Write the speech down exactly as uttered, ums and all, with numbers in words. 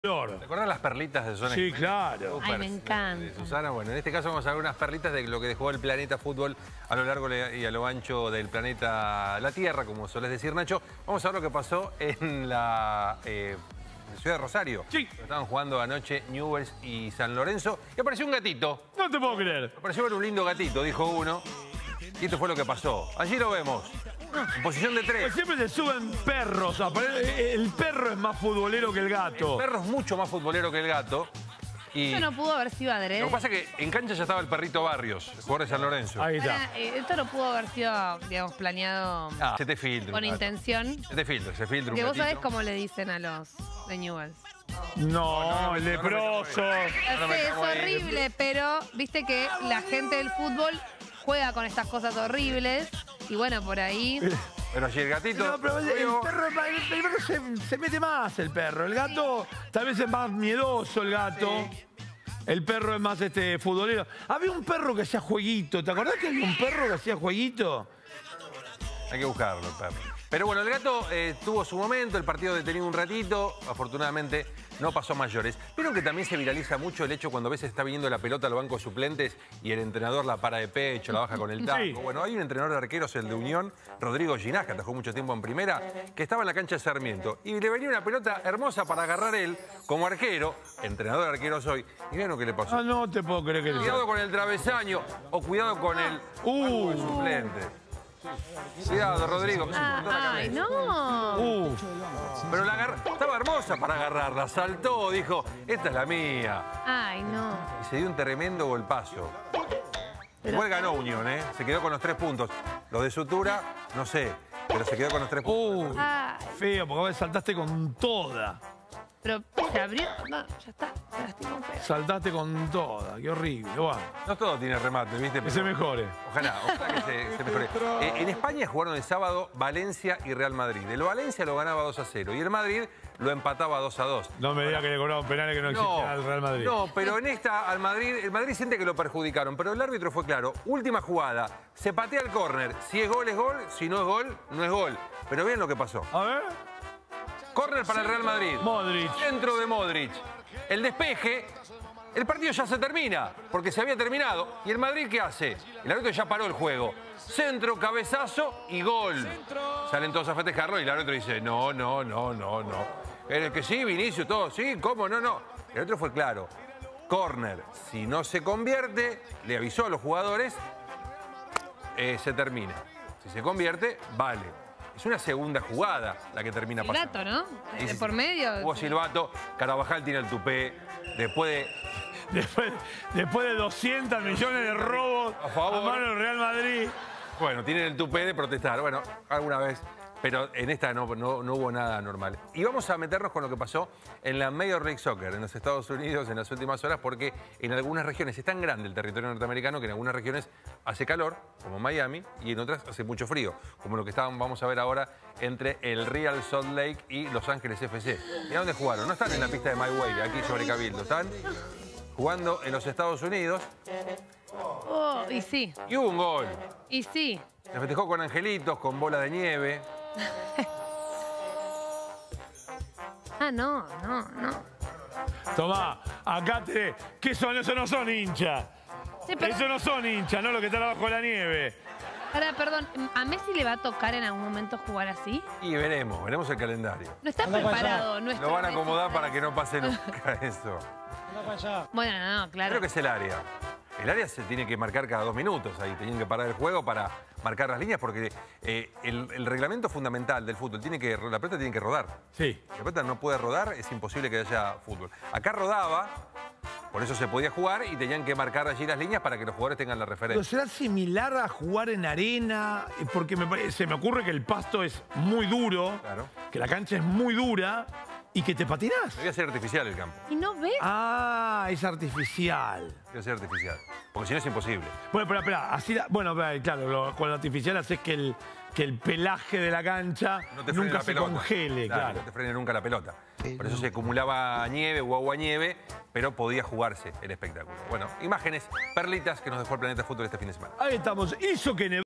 ¿Te acuerdas las perlitas de Zona? Sí, claro. Ay, me encanta. De Susana, bueno, en este caso vamos a ver unas perlitas de lo que dejó el planeta fútbol a lo largo y a lo ancho del planeta La Tierra, como sueles decir, Nacho. Vamos a ver lo que pasó en la eh, ciudad de Rosario. Sí. Estaban jugando anoche Newell's y San Lorenzo y apareció un gatito. No te puedo creer. Apareció un lindo gatito, dijo uno. Y esto fue lo que pasó. Allí lo vemos. En posición de tres. Pues siempre se suben perros. El perro es más futbolero que el gato. El perro es mucho más futbolero que el gato. Y Esto no pudo haber sido adrede. lo que pasa es que en cancha ya estaba el perrito Barrios, el jugador de San Lorenzo. Ahí está. Ahora, eh, esto no pudo haber sido, digamos, planeado Ah, se te filtra. con un gato. intención. Se te filtra, se filtra un Que vos sabés gatito. cómo le dicen a los de Newell's. No, el leproso. Ya No me sé, es cago ahí. horrible, pero viste que la gente del fútbol juega con estas cosas horribles. Y bueno, por ahí... Pero allí el gatito. No, pero el luego- perro, el perro se, se mete más, el perro. El gato tal vez es más miedoso, el gato. El perro es más este futbolero. Había un perro que hacía jueguito. ¿Te acordás que había un perro que hacía jueguito? Hay que buscarlo, el perro. Pero bueno, el gato eh, tuvo su momento, el partido detenido un ratito, afortunadamente no pasó a mayores. Vieron que también se viraliza mucho el hecho cuando a veces está viniendo la pelota al banco de suplentes y el entrenador la para de pecho, la baja con el taco. Sí. Bueno, hay un entrenador de arqueros, el de Unión, Rodrigo Ginás, que atajó mucho tiempo en primera, que estaba en la cancha de Sarmiento y le venía una pelota hermosa para agarrar él como arquero, entrenador de arqueros hoy, y vean lo que le pasó. Ah, no te puedo creer que Cuidado con el travesaño o cuidado con el Uh. banco de suplentes. Cuidado, Rodrigo. que se Ah, cortó la ay, cabeza. no. Uh, Pero la agar- estaba hermosa para agarrarla. Saltó, dijo, esta es la mía. Ay, no. Y se dio un tremendo golpazo. Igual ganó Unión, ¿eh? Se quedó con los tres puntos. Los de sutura, no sé, pero se quedó con los tres puntos. uh, Ay, feo, porque vos saltaste con toda. pero se abrió. No, ya está. Se lastimó feo. Saltaste con toda. Qué horrible. Bueno, No todo tiene remate, ¿viste? que se Pero- mejore. Ojalá, ojalá que se, se mejore. Eh, en España jugaron el sábado Valencia y Real Madrid. El Valencia lo ganaba dos a cero y el Madrid lo empataba dos a dos. No me digas que le cobraron penales que no existían al Real Madrid. No, pero en esta al Madrid, el Madrid siente que lo perjudicaron, pero el árbitro fue claro. Última jugada, se patea el córner. Si es gol, es gol. Si no es gol, no es gol. Pero vean lo que pasó. A ver. Córner para el Real Madrid. Modric. Centro de Modric. El despeje. El partido ya se termina, porque se había terminado. ¿Y el Madrid qué hace? El árbitro ya paró el juego. Centro, cabezazo y gol. Salen todos a festejarlo y el árbitro dice, no, no, no, no, no. El que sí, Vinicius, todo, sí, ¿cómo? No, no. El árbitro fue claro. Córner, si no se convierte, le avisó a los jugadores, eh, se termina. Si se convierte, vale. Es una segunda jugada la que termina pasando. Gato, ¿no? Sí, De sí, por sí. medio. Hubo silbato, Carabajal tiene el tupé, después de... Después, después de doscientos millones de robos A favor. a mano del Real Madrid. Bueno, tienen el tupé de protestar, bueno, alguna vez, pero en esta no, no, no hubo nada normal. Y vamos a meternos con lo que pasó en la Major League Soccer en los Estados Unidos en las últimas horas, porque en algunas regiones es tan grande el territorio norteamericano que en algunas regiones hace calor, como Miami, y en otras hace mucho frío, como lo que estaban, vamos a ver ahora entre el Real Salt Lake y Los Ángeles F C. ¿Y a dónde jugaron? No están en la pista de My Way, aquí sobre Cabildo, están jugando en los Estados Unidos Oh, y sí, y hubo un gol. y sí. Se festejó con angelitos, con bola de nieve. Ah, no, no, no. Tomá, acá te... ¿Qué son? Eso no son hinchas. Sí, pero, Eso no son hinchas, no lo que están abajo de la nieve. ahora, perdón, ¿a Messi le va a tocar en algún momento jugar así? Y veremos, veremos el calendario. No está preparado nuestro Lo van a Messi acomodar para que no pase nunca eso. Bueno, no, no, claro. Creo que es el área. El área se tiene que marcar cada dos minutos. Ahí tenían que parar el juego para marcar las líneas porque eh, el, el reglamento fundamental del fútbol tiene que la pelota tiene que rodar. Sí. Si la pelota no puede rodar, es imposible que haya fútbol. Acá rodaba, por eso se podía jugar y tenían que marcar allí las líneas para que los jugadores tengan la Pero referencia. será similar a jugar en arena, porque me pare- se me ocurre que el pasto es muy duro, Claro. que la cancha es muy dura y que te patinás. Debía ser artificial el campo. ¿Y no ves? Ah, es artificial. Debe ser artificial. Porque si no es imposible. Bueno, espera, espera. Así, la- bueno, espera, claro, lo- con el artificial haces que el, que el pelaje de la cancha No te frene nunca la se pelota. congele, claro. No te frene nunca la pelota. Por eso se acumulaba nieve o agua nieve, pero podía jugarse el espectáculo. Bueno, imágenes, perlitas que nos dejó el Planeta Fútbol este fin de semana. Ahí estamos. Hizo que